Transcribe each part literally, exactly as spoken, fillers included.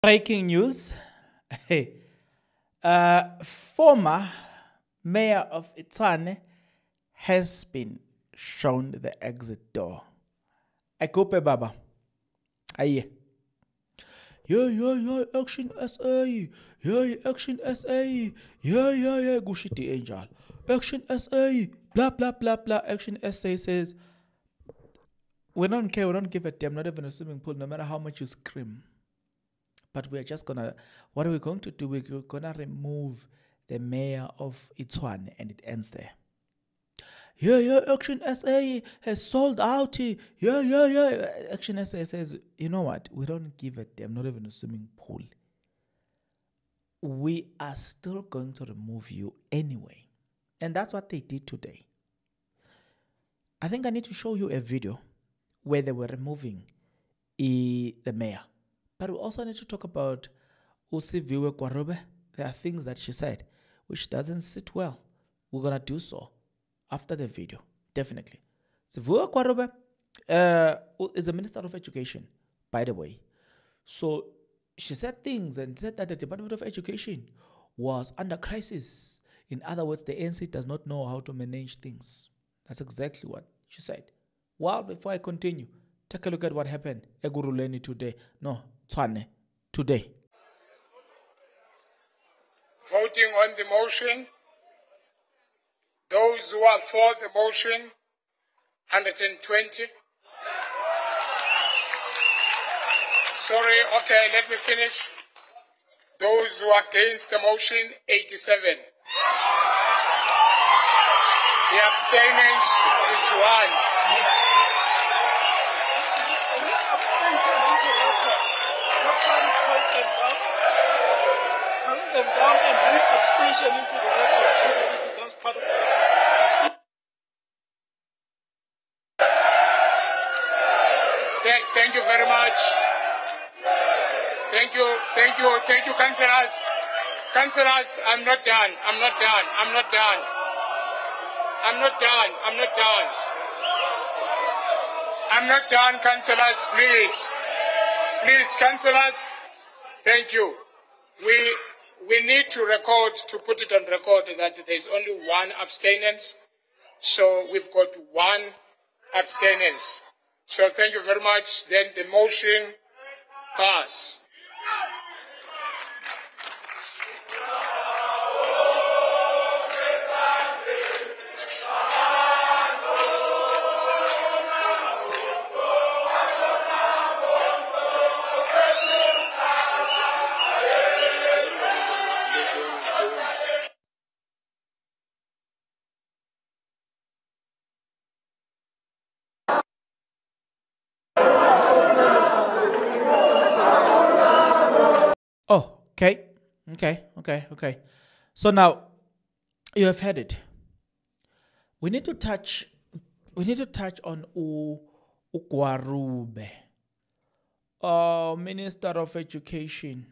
Breaking news. Hey, uh, former mayor of Itsane has been shown the exit door. Akupe Baba. Aye. Yeah, yeah, yeah, Action S A. Yeah, yeah, Action S A. Yeah, yeah, yeah, Gushiti Angel. Action S A. Blah, blah, blah, blah. Action S A says, we don't care, we don't give a damn, not even a swimming pool, no matter how much you scream. But we're just gonna, what are we going to do? We're gonna remove the mayor of Itswane and it ends there. Yeah, yeah, Action S A has sold out. Yeah, yeah, yeah. Action S A says, you know what? We don't give a damn, not even a swimming pool. We are still going to remove you anyway. And that's what they did today. I think I need to show you a video where they were removing e, the mayor. But we also need to talk about Usiviwe Kwarobe. There are things that she said which doesn't sit well. We're going to do so after the video, definitely. Siviwe Kwarobe uh, is a Minister of Education, by the way. So she said things and said that the Department of Education was under crisis. In other words, the A N C does not know how to manage things. That's exactly what she said. Well, before I continue, take a look at what happened at Eguruleni today. No, Tshwane today. Voting on the motion. Those who are for the motion, one hundred twenty. Sorry, okay, let me finish. Those who are against the motion, eighty-seven. The abstentions is one. Count them down and read abstention into the record so that it becomes part of the record. Thank, thank you very much. Thank you, thank you, thank you, councillors. Councillors, I'm not done. I'm not done. I'm not done. I'm not done. I'm not done. I'm not done, councillors, please. Please, councillors, thank you. We we need to record, to put it on record, that there's only one abstinence. So we've got one abstinence. So thank you very much. Then the motion pass. Oh, okay. Okay, okay, okay. So now you have heard it. We need to touch we need to touch on U Ukwarube, uh, Minister of Education.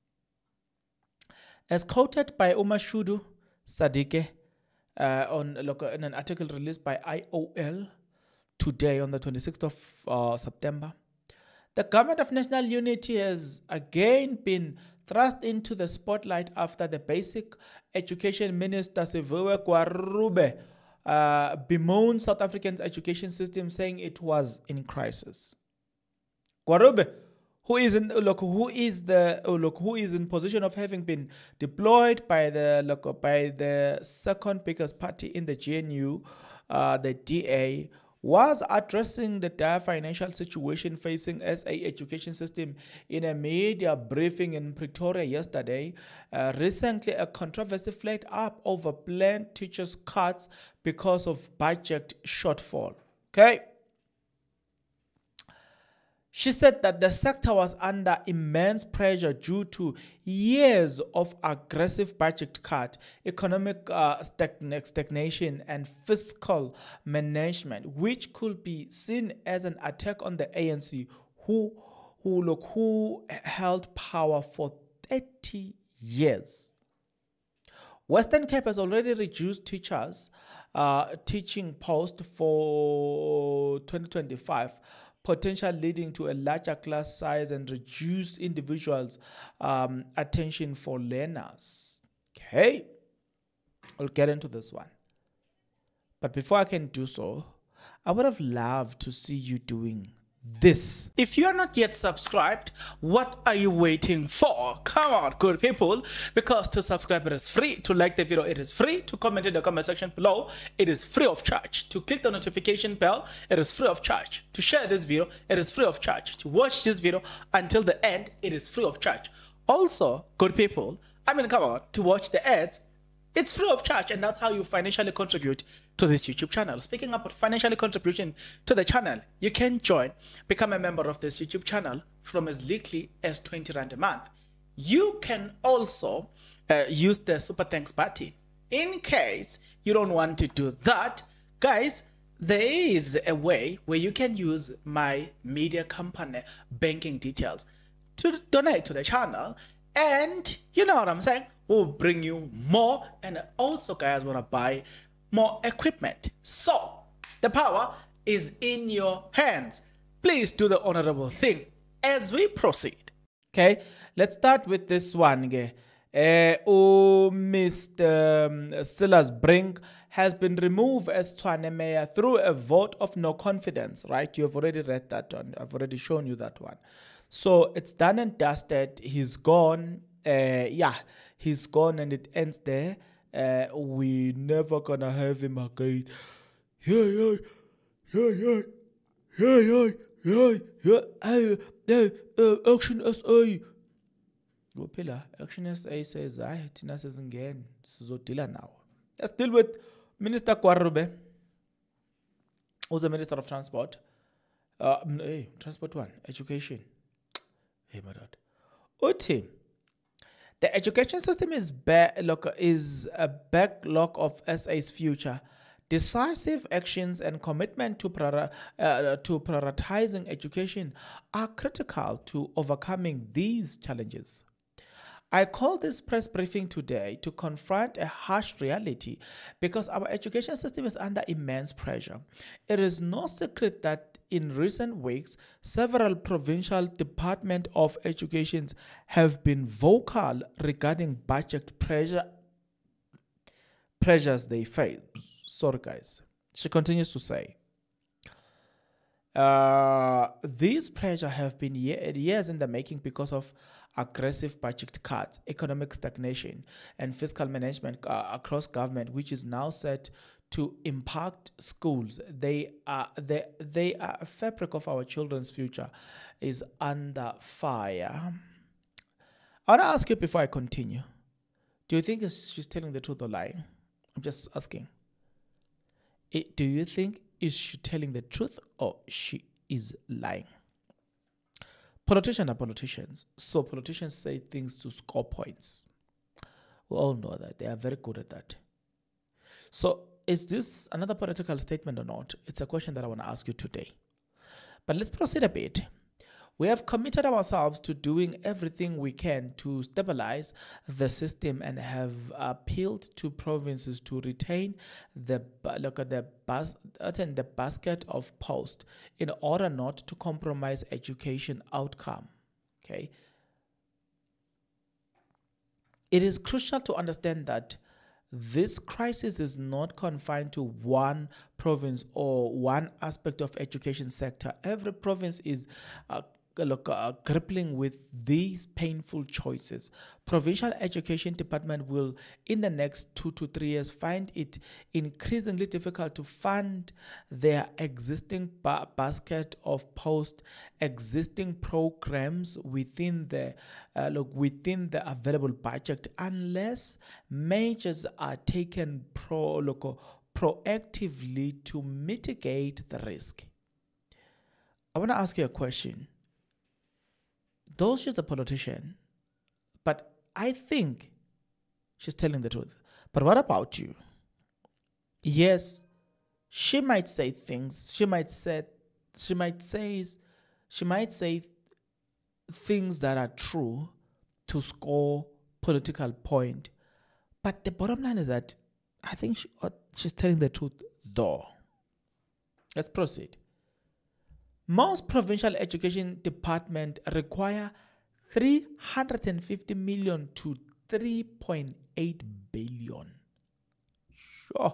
As quoted by Umashudu Sadike uh, on in an article released by I O L today on the twenty-sixth of uh, September, the Government of National Unity has again been thrust into the spotlight after the Basic Education Minister Siviwe Kwarobe uh, bemoaned South Africa's education system, saying it was in crisis. Kwarobe, who is in look, who is the look, who is in position of having been deployed by the look, by the second biggest party in the G N U, uh, the D A, was addressing the dire financial situation facing S A education system in a media briefing in Pretoria yesterday. Uh, recently, a controversy flared up over planned teachers' cuts because of budget shortfall. Okay. She said that the sector was under immense pressure due to years of aggressive budget cut, economic uh, stagnation, and fiscal management, which could be seen as an attack on the A N C, who, who, look, who held power for thirty years. Western Cape has already reduced teachers' uh, teaching posts for twenty twenty-five potential leading to a larger class size and reduced individuals' um, attention for learners. Okay, I'll get into this one. But before I can do so, I would have loved to see you doing this. If you are not yet subscribed, what are you waiting for? Come on, good people, because to subscribe it is free, to like the video it is free, to comment in the comment section below it is free of charge, to click the notification bell it is free of charge, to share this video it is free of charge, to watch this video until the end it is free of charge. Also, good people, I mean come on, to watch the ads it's free of charge, and that's how you financially contribute to this YouTube channel. Speaking about financially contributing to the channel, you can join, become a member of this YouTube channel from as little as twenty rand a month. You can also uh, use the super thanks button. In case you don't want to do that, guys, there is a way where you can use my media company banking details to donate to the channel, and you know what I'm saying, will bring you more, and also guys want to buy more equipment. So the power is in your hands. Please do the honorable thing as we proceed. Okay, let's start with this one. Okay. Uh, oh, Mister Um, Silas Brink has been removed as Tshwane Mayor through a vote of no confidence, right? You've already read that one. I've already shown you that one. So it's done and dusted. He's gone. Uh, yeah, he's gone, and it ends there. Uh, we never gonna have him again. Yeah, yeah, yeah, yeah, yeah, yeah, yeah, yeah. Hey, hey, uh, Action S A. Gophela, Action S A says, "I Tina says again. Sizodila now. Let's deal with Minister Kwarube, who's the Minister of Transport. Uh, hey, Transport one, Education. Hey, my dad. Uti. The education system is, is a backlog of S A's future. Decisive actions and commitment to, priori uh, to prioritizing education are critical to overcoming these challenges. I call this press briefing today to confront a harsh reality because our education system is under immense pressure. It is no secret that in recent weeks, several provincial Department of Educations have been vocal regarding budget pressure, pressures they face. Sorry, guys. She continues to say, uh, these pressures have been year, years in the making because of aggressive budget cuts, economic stagnation, and fiscal management uh, across government, which is now set to impact schools. They are they they are a fabric of our children's future is under fire. I want to ask you before I continue. Do you think she's telling the truth or lying? I'm just asking. It, do you think is she telling the truth or she is lying? Politicians are politicians, so politicians say things to score points. We all know that. They are very good at that. So is this another political statement or not? It's a question that I want to ask you today. But let's proceed a bit. We have committed ourselves to doing everything we can to stabilize the system and have appealed to provinces to retain the look at the bas attend the basket of post in order not to compromise education outcome. Okay. It is crucial to understand that this crisis is not confined to one province or one aspect of education sector. Every province is uh, Look, uh, grappling with these painful choices. Provincial Education Department will, in the next two to three years, find it increasingly difficult to fund their existing ba basket of post existing programs within the uh, look within the available budget, unless measures are taken pro look, proactively to mitigate the risk. I want to ask you a question. Though she's a politician, but I think she's telling the truth. But what about you? Yes, she might say things. She might say, she might say, she might say things that are true to score political point. But the bottom line is that I think she, uh, she's telling the truth, though. Let's proceed. Most provincial education departments require three hundred fifty million to three point eight billion. Sure.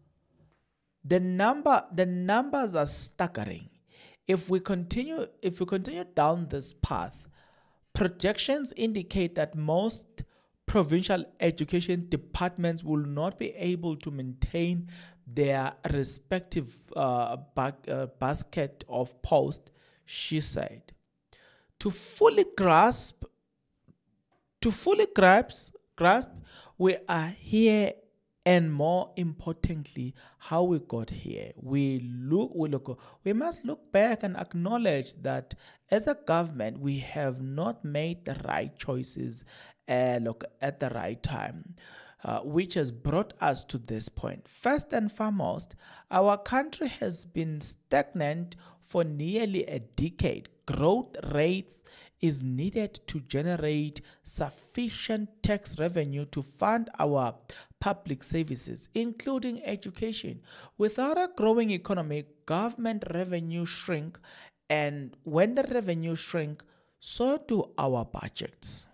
The number the numbers are staggering. If we continue if we continue down this path, projections indicate that most provincial education departments will not be able to maintain their respective uh, back, uh, basket of posts, she said. To fully grasp, to fully grasp, grasp, we are here, and more importantly, how we got here. We look, we look, we must look back and acknowledge that as a government, we have not made the right choices uh, look at the right time, uh, which has brought us to this point. First and foremost, our country has been stagnant for nearly a decade. Growth rates is needed to generate sufficient tax revenue to fund our public services, including education. Without a growing economy, government revenue shrink, and when the revenue shrink, so do our budgets.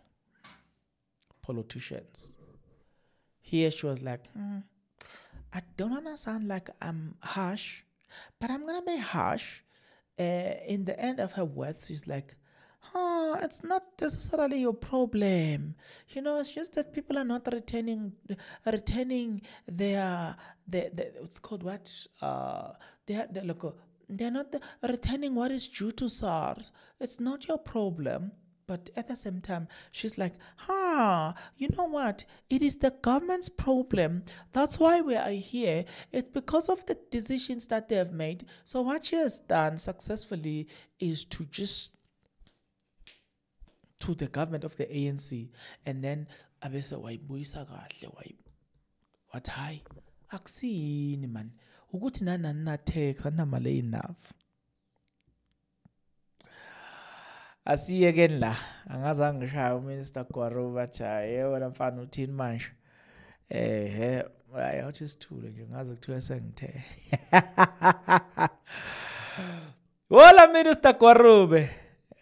Politicians. Here she was like, hmm, I don't want to sound like I'm harsh, but I'm going to be harsh. Uh, in the end of her words, she's like, oh, it's not necessarily your problem. You know, it's just that people are not returning, returning their, their, their it's called what? Uh, they are, they're, like, they're not the, returning what is due to SARS. It's not your problem. But at the same time, she's like, huh, you know what? It is the government's problem. That's why we are here. It's because of the decisions that they have made. So what she has done successfully is to just to the government of the A N C, and then abese wayibuyisa kahle wayi what hi akusini man ukuthi nana na tax anamale enough. Asiyeke la angazange ngishaya uMinister Gwaru bathi hayi wena mfana uthini manje eh hayi awuthi sithule nje ngaze kuthiwa sengithe. Wala Minister Gwarube.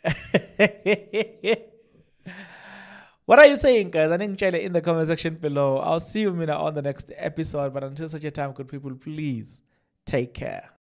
What are you saying, guys? I didn't share it in the comment section below. I'll see you Mina on the next episode. But until such a time, good people, please take care.